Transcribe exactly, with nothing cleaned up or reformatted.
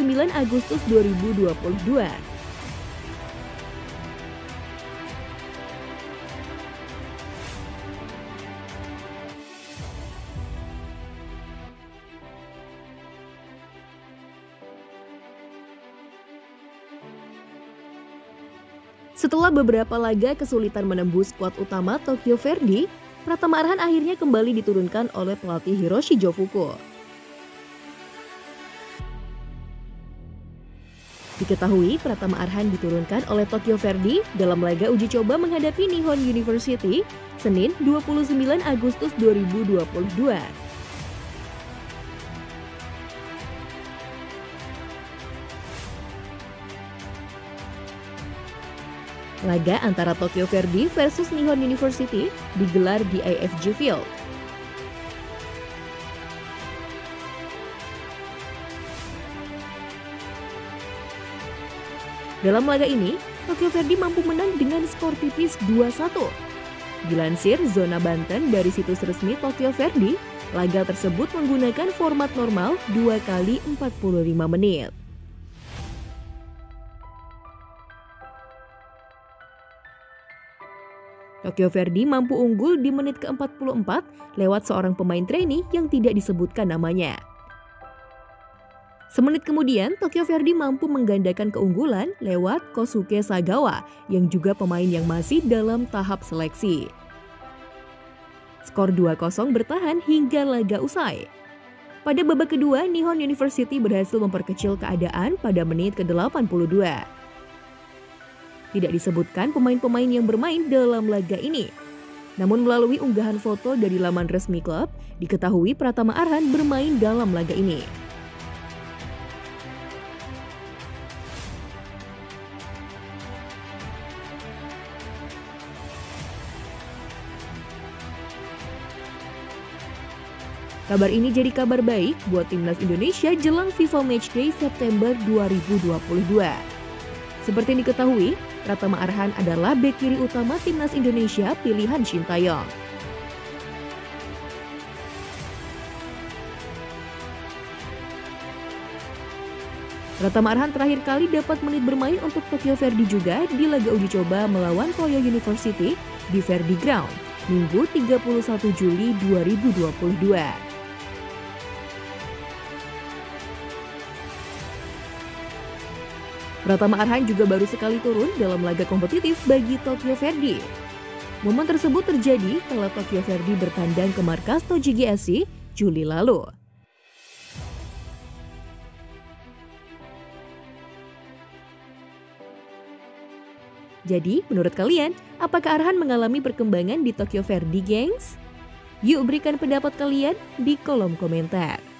sembilan Agustus dua ribu dua puluh dua. Setelah beberapa laga kesulitan menembus skuad utama Tokyo Verdy, Pratama Arhan akhirnya kembali diturunkan oleh pelatih Hiroshi Jofuko. Diketahui Pratama Arhan diturunkan oleh Tokyo Verdy dalam laga uji coba menghadapi Nihon University Senin dua puluh sembilan Agustus dua ribu dua puluh dua. Laga antara Tokyo Verdy versus Nihon University digelar di I F J Field. Dalam laga ini, Tokyo Verdy mampu menang dengan skor tipis dua satu. Dilansir Zona Banten dari situs resmi Tokyo Verdy, laga tersebut menggunakan format normal dua kali empat puluh lima menit. Tokyo Verdy mampu unggul di menit ke empat puluh empat lewat seorang pemain trainee yang tidak disebutkan namanya. Semenit kemudian, Tokyo Verdy mampu menggandakan keunggulan lewat Kosuke Sagawa yang juga pemain yang masih dalam tahap seleksi. Skor dua kosong bertahan hingga laga usai. Pada babak kedua, Nihon University berhasil memperkecil keadaan pada menit ke delapan puluh dua. Tidak disebutkan pemain-pemain yang bermain dalam laga ini. Namun melalui unggahan foto dari laman resmi klub, diketahui Pratama Arhan bermain dalam laga ini. Kabar ini jadi kabar baik buat timnas Indonesia jelang FIFA Matchday September dua ribu dua puluh dua. Seperti diketahui, Pratama Arhan adalah bek kiri utama timnas Indonesia pilihan Shin Taeyong. Pratama Arhan terakhir kali dapat menit bermain untuk Tokyo Verdy juga di laga uji coba melawan Toyo University di Verdy Ground, Minggu tiga puluh satu Juli dua ribu dua puluh dua. Pratama Arhan juga baru sekali turun dalam laga kompetitif bagi Tokyo Verdy. Momen tersebut terjadi setelah Tokyo Verdy bertandang ke markas Tochigi S C Juli lalu. Jadi, menurut kalian, apakah Arhan mengalami perkembangan di Tokyo Verdy, gengs? Yuk berikan pendapat kalian di kolom komentar.